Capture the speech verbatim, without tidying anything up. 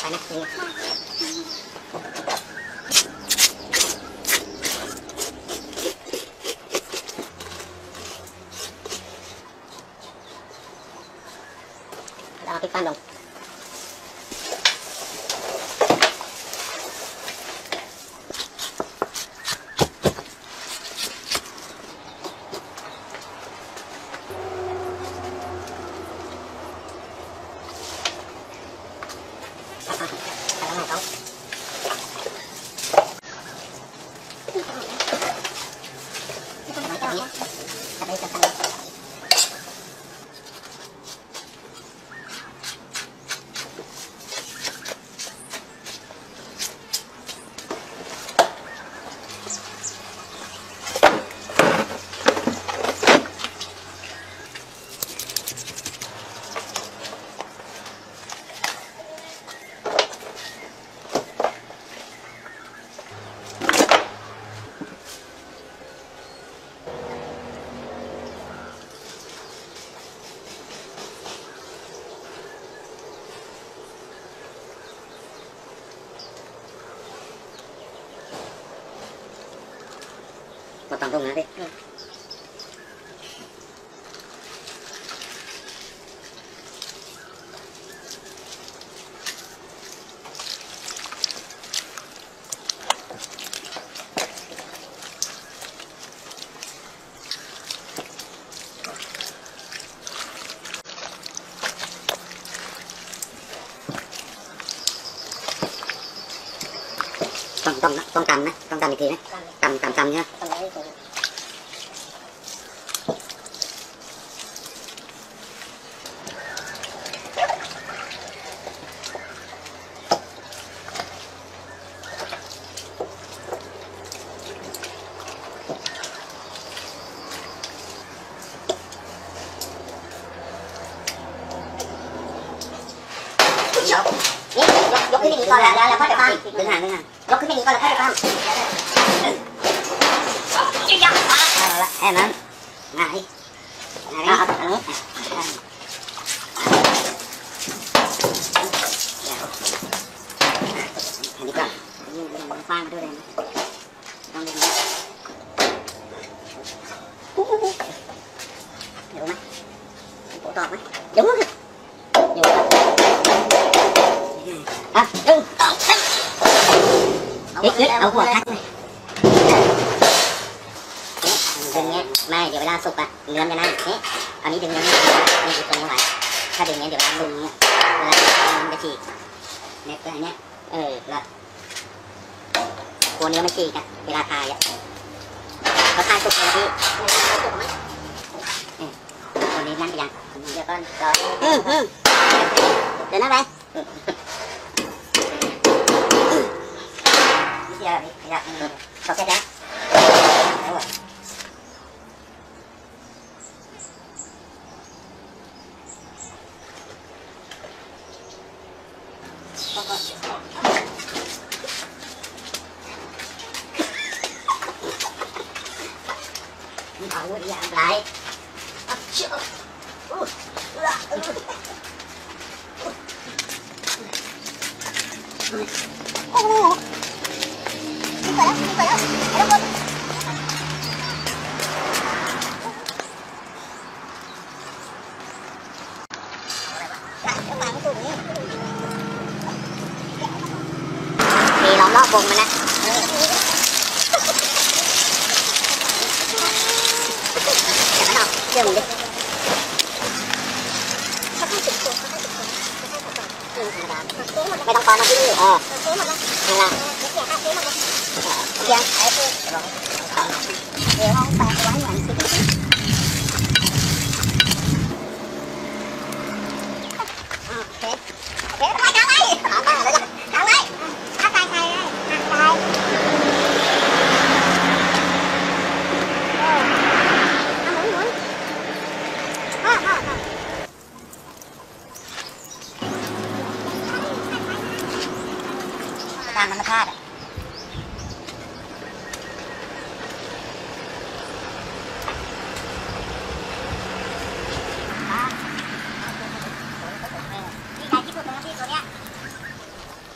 นะนี่เราเอาพริกปั้นลงมาตำตรงนั้นดิต้องต้องต้องตำนะต้องตำอีกทีนะตำตำตำใช่ไหมนี่ยกขึ้นอย่างนี้ก่อนแล้วแล้วค่อยไปปั้มดึงหางดึงหางยกขึ้นอย่างนี้ก่อนแล้วค่อยไปปั้มเอาละแค่นั้นง่ายง่ายเอาอันนี้อันนี้ก่อนยืดมันฟางมาด้วยเลยต้องดึงเดี๋ยวไหมโปะตอบไหมเดี๋ยวมั้งเดี๋ยวอ่ะดึงดึงดึงเอาหัวทักเลยดึงเงี้ยไม่เดี๋ยวเวลาสุกอะเนื้อมันจะนั่นนี่อันนี้ดึงเงี้ยนี่คือตรงนี้ไว้ถ้าดึงเงี้ยเดี๋ยวเวลาลุงเนี่ยเวลามันจะฉีกเนี่ยตัวนี้เออแล้วตัวเนื้อมันฉีกอะเวลาทายอะเขาทายสุกเลยพี่สุกไหมตัวนี้นั่นไปยังเดี๋ยวก่อนรออืมอืมเดี๋ยวนั่งไปนิดเดียวนี่ขยับนี่เขาเสร็จแล้วแล้วหมดเอาอย่างไรโอ้โหนี่ไปแล้วนี่ไปแล้วไปแล้วหมดมีล้อมรอบวงมันนะแต่ไม่เอาเชื่อมึงดิไม่ต้องตอนมาที่นี่เออซื้อหมดแล้วนี่ละเสียค่าซื้อหมดเลยเสียไอ้คือเดี๋ยวลองแปะไว้เหมือนซิซิโอเคโอเคไปทางไหนทางไหนเลยทางไหนทางไหนใครเลยทางไหนหมุนหมุนฮ่าฮ่าฮ่าตามธรรมชาติอ่ะนี่ไงที่พูดตรงที่ตัวเนี้ย